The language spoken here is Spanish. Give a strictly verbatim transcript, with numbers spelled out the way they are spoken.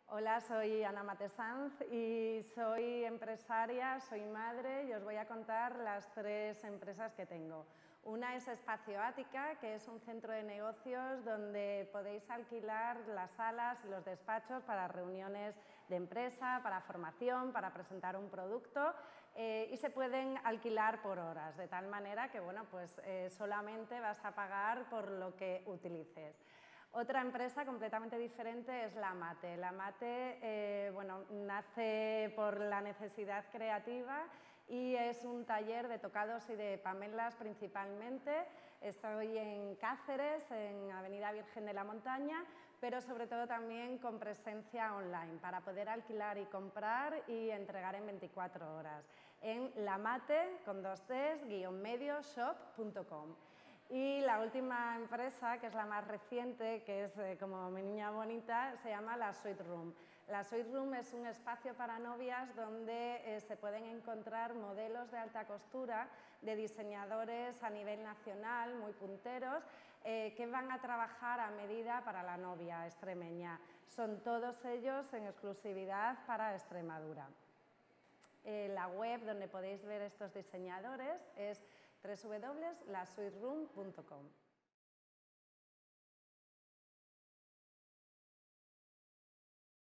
Hola, soy Ana Matesanz y soy empresaria, soy madre y os voy a contar las tres empresas que tengo. Una es Espacio Ática, que es un centro de negocios donde podéis alquilar las salas y los despachos para reuniones de empresa, para formación, para presentar un producto eh, y se pueden alquilar por horas, de tal manera que bueno, pues, eh, solamente vas a pagar por lo que utilices. Otra empresa completamente diferente es La Mate. La Mate eh, bueno, nace por la necesidad creativa y es un taller de tocados y de pamelas principalmente. Estoy en Cáceres, en Avenida Virgen de la Montaña, pero sobre todo también con presencia online para poder alquilar y comprar y entregar en veinticuatro horas en lamate, con dos T's, guión medio, shop punto com. Y la última empresa, que es la más reciente, que es eh, como mi niña bonita, se llama la Sweet Room. La Sweet Room es un espacio para novias donde eh, se pueden encontrar modelos de alta costura de diseñadores a nivel nacional, muy punteros, eh, que van a trabajar a medida para la novia extremeña. Son todos ellos en exclusividad para Extremadura. Eh, la web donde podéis ver estos diseñadores es doble u doble u doble u punto la suite room punto com.